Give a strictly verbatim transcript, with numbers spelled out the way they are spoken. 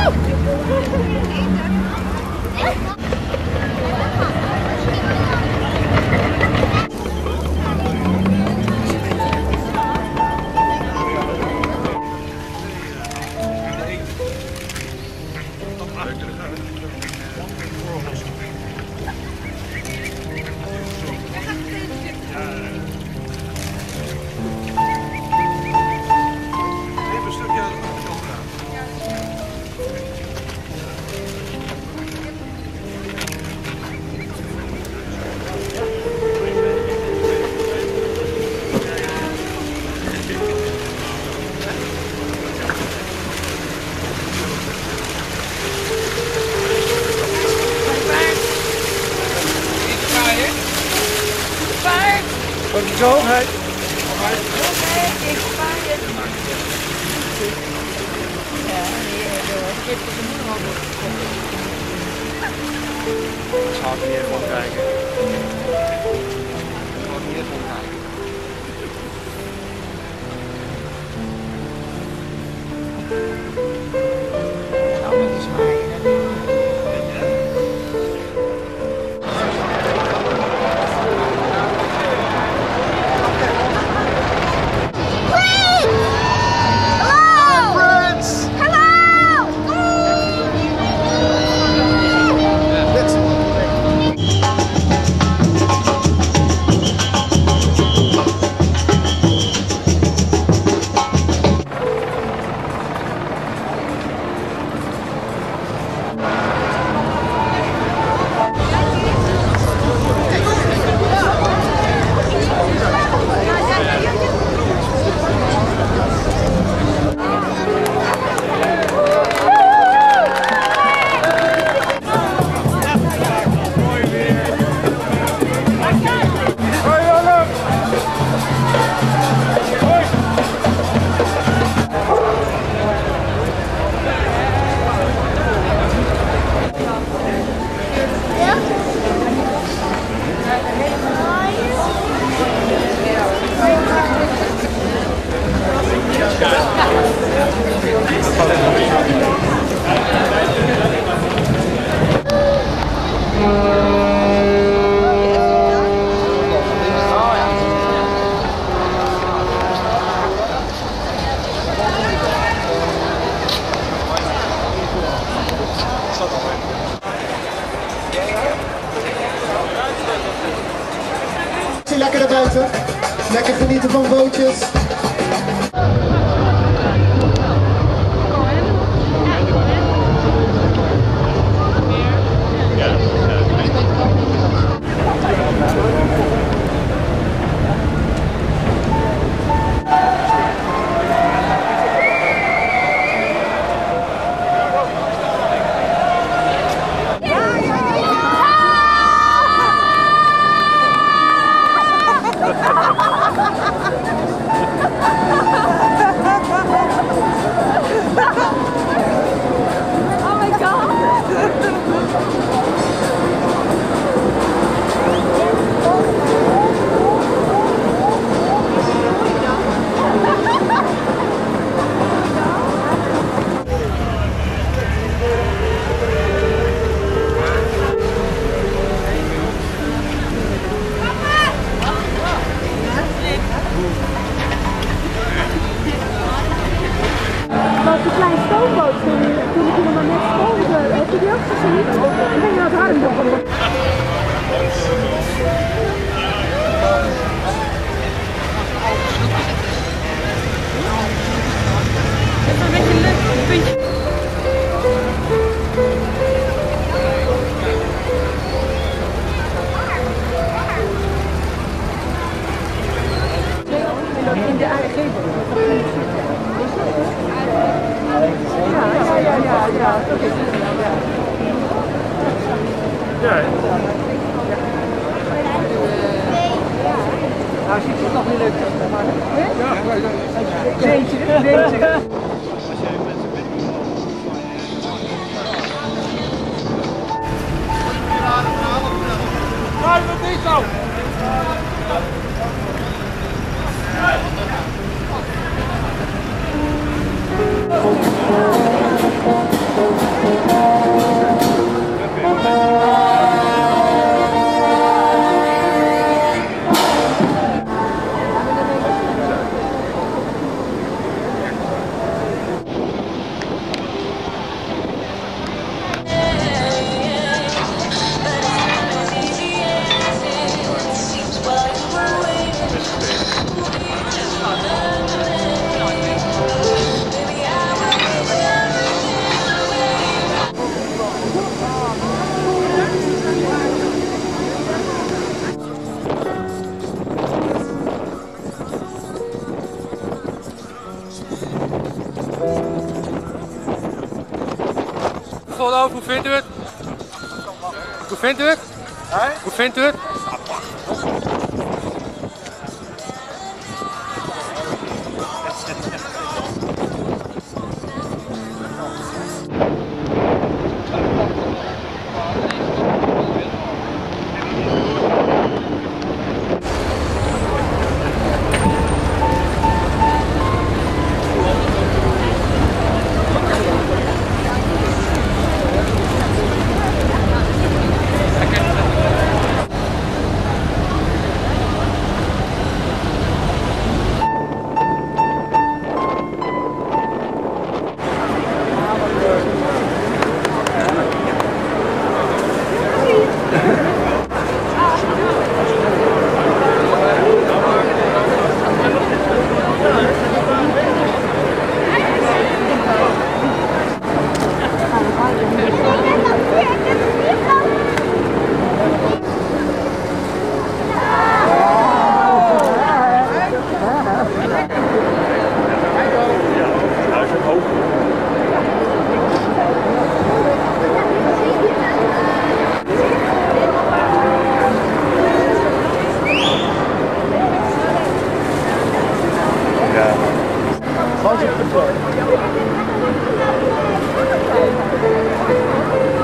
Zo, hij. Ik zal hier even kijken. Ik zal hier even kijken. Zou met die zwaaien. Lekker naar buiten, lekker genieten van bootjes. Die kleine stoomboot, toen, toen ik hier nog net stoomde, heb je die ook gezien? Ik ben naar het Hardenbocht. Het is een beetje een leuk puntje. In de A R G-boot. Ja, ja, ja, ja, ja, oké. Ja. Nou, ziet het nog niet leuk. Ja, zeetje, zeetje. Maar dat is zo. Thank you. Volhouden, hoe vindt u het? Hoe vindt u het? Hoe vindt u het? Als je het